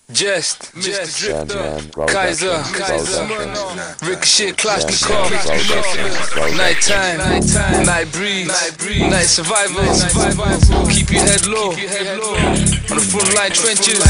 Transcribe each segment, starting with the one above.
Jest, Kaiser, Ricochet, Kalashnikov, Nighttime, Night Breeze, Night Survival, keep your head low, on the front line trenches.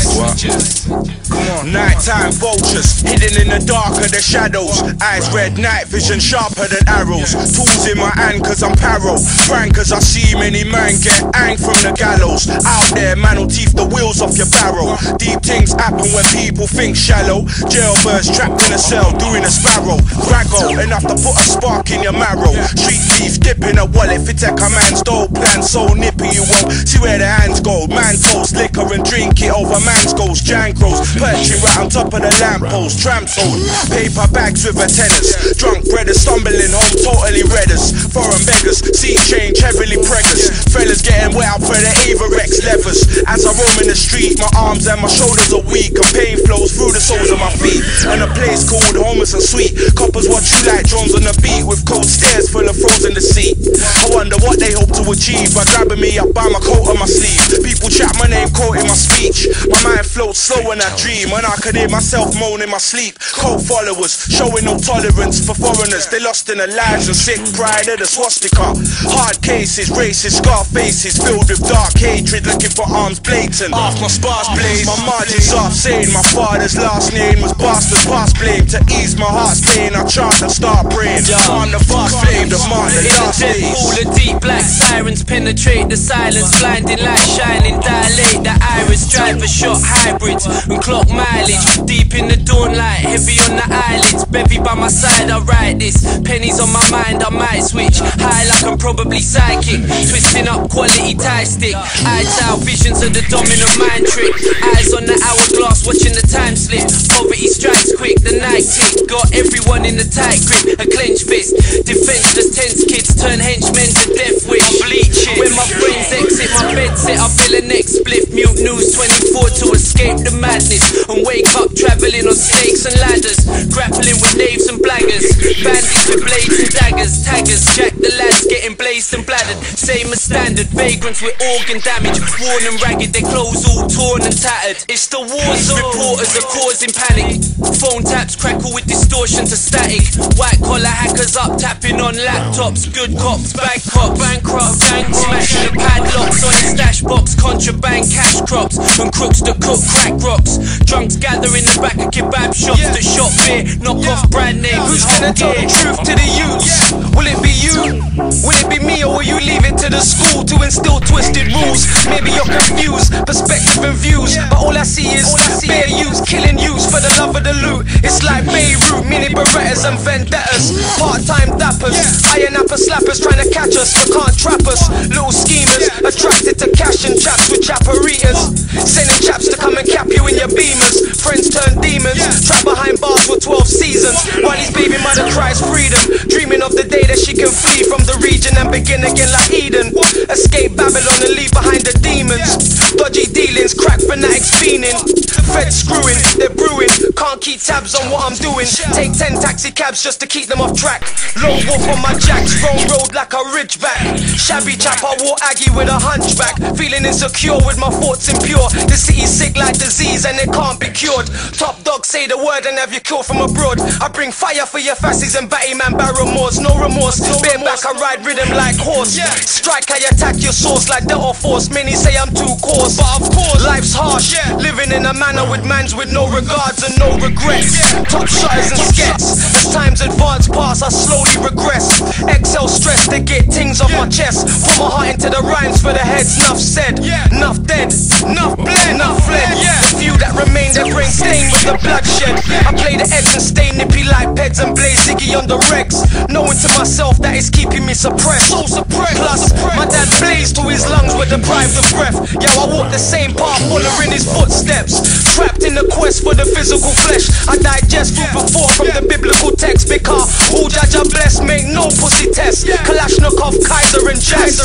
Come on. Nighttime vultures, hidden in the dark of the shadows. Eyes red, night vision sharper than arrows. Tools in my hand cause I'm paro. Frank cause I see many man get hanged from the gallows. Out there man will teeth the wheels off your barrel. Deep things happen when people think shallow. Jailbirds trapped in a cell doing a sparrow. Graggle, enough to put a spark in your marrow. Street thief dipping a wallet fit take a man's dope. Plan so nippy you won't see where the hands go. Man toast liquor and drink it over man's goals. Jankros perching right on top of the lamppost. Tram told paper bags with antennas. Drunk brothers stumbling home totally redders. Foreign beggars, sea change heavily preggers. Fellas getting wet out for the Averex levers. As I roam in the street, my arms and my shoulders are weak, and pain flows through the soles of my feet. And a place called Homeless and Sweet. Coppers watch you like drones on the beat, with cold stairs full of frozen deceit. I wonder what they hope to achieve by grabbing me up by my coat on my sleeve. People chat my name, quoting my speech. My mind floats slow when I dream, and I could hear myself moan in my sleep. Cold followers, showing no tolerance for foreigners. They lost in their lives and sick pride of the swastika. Hard cases, racist scar faces, filled with dark hatred, looking for arms blatant. Off my sparse blaze, my margins off, saying my father's last name was bastard. Past blame to ease my heart's pain. I chant and start praying on the fast flame, the mark the last days. All the deep black sirens penetrate the silence, blinding light shining, dilate the iris. Driver shot hybrids and clock mileage, deep in the dawn light, heavy on the eyelids. Bevy by my side, I write this. Pennies on my mind, I might switch. High like I'm probably psychic, twisting up quality tie stick. Eyes out, visions of the dominant mind trick. Eyes on the hourglass, watching the time slip. Poverty strikes quick, the night tick. Got everyone in a tight grip, a clenched fist. Defenseless tense kids turn henchmen to death wish. I'm bleaching. When my friends exit my bed set, I feel a next split. Mute news 24 to escape the madness, and wake up travelling on snakes and ladders, grappling with knaves and blaggers, bandits with blades and daggers, taggers, jack the lads getting blazed and bladdered. Same as standard, vagrants with organ damage, worn and ragged, their clothes all torn and tattered. It's the war zone. Reporters are causing panic. Phone taps crackle with distortion to static. White collar hackers up tapping on laptops. Good cops, bad cops, bankrupt, gang smashing the padlocks on his stash box. Contraband cash crops and crooks that cook crack rocks. Drunks gather in the back of kebab shops that shop beer, knock off brand names. Who's gonna tell the truth to the youths? Will it be you? Will it be me, or will you leave it to the school to instill twisted rules? Maybe you're confused, perspective and views, but all I see is bare youths killing youths for the love of the loot. It's like Beirut, mini Berettas and vendettas, part-time dappers, iron apple slappers trying to catch us but can't trap us. Little schemers attracted to cash and chaps with chaparitas, sending chaps to come and cap you in your beamers. Friends turn demons, trapped behind bars for 12 seasons, while his baby mother cries freedom, dreaming of the day that she can flee from the region and begin again like Eden. Escape Babylon and leave behind the demons. Dodgy dealings, crack fanatics fiending, feds screwing, they're brewing, can't keep tabs on what I'm doing. Take 10 taxi cabs just to keep them off track. Lone wolf on my jacks, wrong road like a ridgeback. Shabby chap, I wore Aggie with a hunchback. Feeling insecure with my thoughts impure. The city's sick like disease and it can't be cured. Top dog say the word and have you killed from abroad. I bring fire for your fasties and batty man barrowmores. No remorse, bareback I ride rhythm like horse. Strike I attack your source like Delta Force. Many say I'm too coarse, but of course life's harsh. Living in a manner with mans with no regards and no regrets. Top shutters and skets. As times advance past, I slowly regress. Exhale stress to get things off my chest. Put my heart into the rhymes for the heads. Enough said, enough dead, enough bled, enough fled. The few that remain, their brain stained with the bloodshed. I play the edge and stay nippy like Peds and blaze Ziggy on the Rex, knowing to myself that it's keeping me suppressed. So suppressed. Plus, my dad blazed to his lungs were deprived of breath. Yo, I walk the same path, following his footsteps. Trapped in the quest for the physical flesh. I digest food before from the biblical text, because who judge a bless make no pussy test. Kalashnikov, Kaiser and Jess.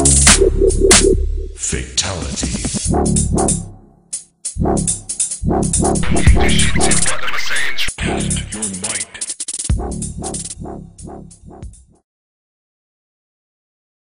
Fatality. Keep this shit in, what am I saying? Test your might.